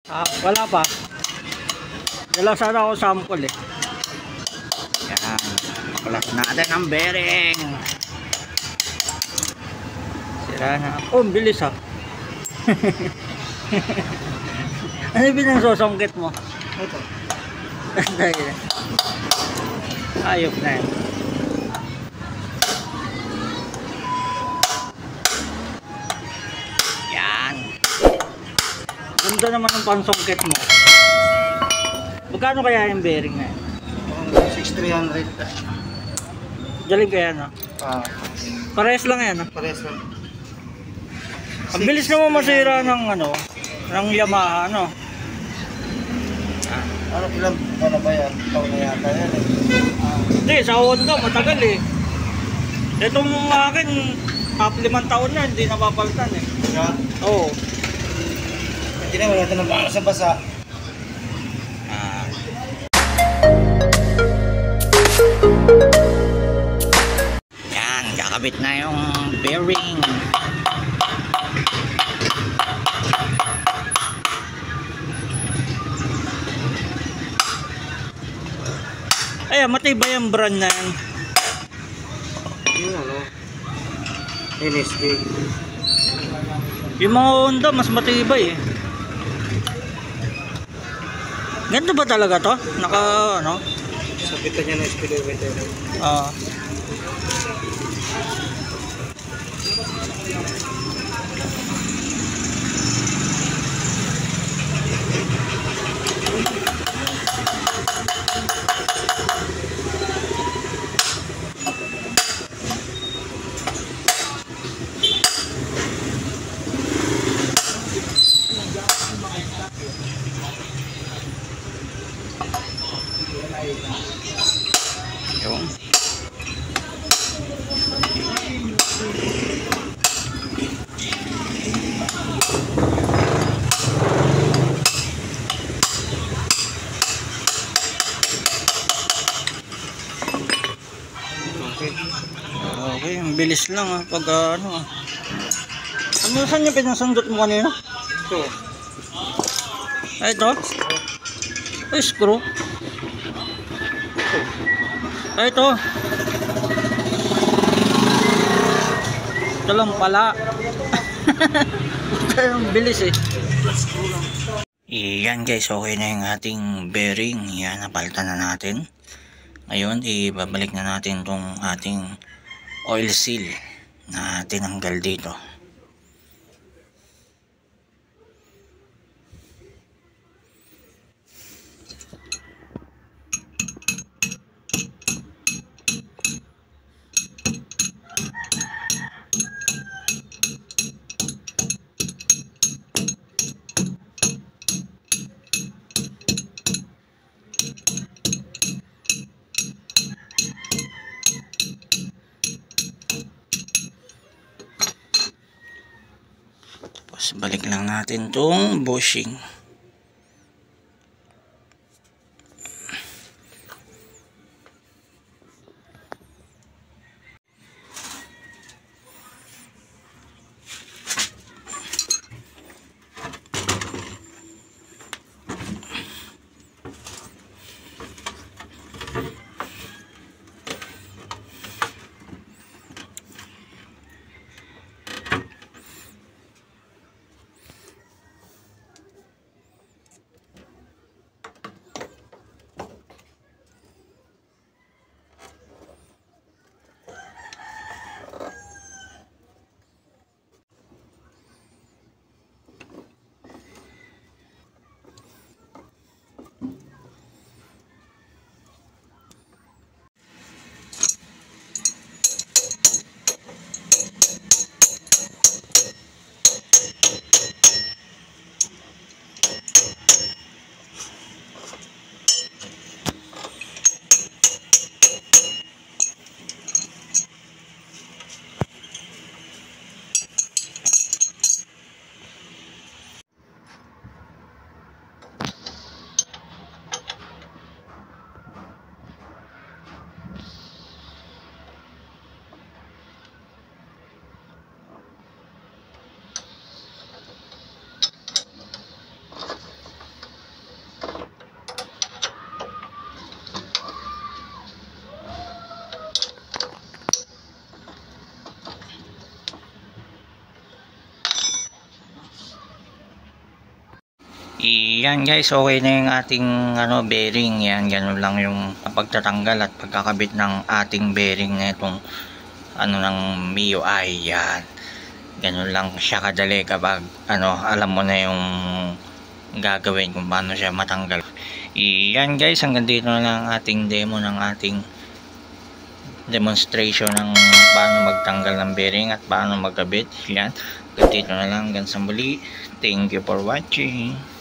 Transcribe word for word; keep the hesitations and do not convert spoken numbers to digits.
Ah, wala pa. Dala sana ako sample eh. Yan. Kulat natin ang bearing. Sira na. Oh, bilis ah. Ano yung pinagsusungkit mo? Ito. Ayop na yan. Yan. Ganda naman ang pansungkit mo. Magkano kaya yung bearing na yan? six three hundred. Galing kaya no? Ah, Parehas lang yan no? pares lang. Ang bilis naman masira ng ano, ng Yamaha ano. Ano ilang ano ba yan? Taon na yata yan eh. Ah, hindi, sa Honda matagal eh. Itong akin, half limang taon na, hindi napapalitan eh. Yan. Oo. Hindi na wala ito ng basa-basa. Ah. Yan, kakabit na yung bearing. Ay, matibay ang brand na yan. Yung ano? N S D. Yung mga Honda, mas matibay eh. Ganito ba talaga to? Naka, ano? Sabitan niya ng speedometer. Ah. Yung. Okay. Okay, ang bilis lang ah, pag uh, ano ah. Ano saan yung pinasundot mo kanina? Ito. Ay, ito? Ay, screw. Ito. Ay, ito. Ito lang pala. Ito yung bilis eh. Iyan guys, okay na yung ating bearing. Yan, napalitan na natin. Ngayon, ibabalik na natin tong ating oil seal na tinanggal dito. Tapos balik lang natin tong bushing. Yan guys, okay na yung ating ano, bearing. Yan, ganun lang yung pagtatanggal at pagkakabit ng ating bearing na itong ano ng M I U I. Yan, ganun lang siya kadali kapag ano, alam mo na yung gagawin kung paano siya matanggal. Yan guys, hanggang dito na lang ating demo ng ating demonstration ng paano magtanggal ng bearing at paano magkabit. Yan, hanggang dito na lang, hanggang sa muli. Thank you for watching.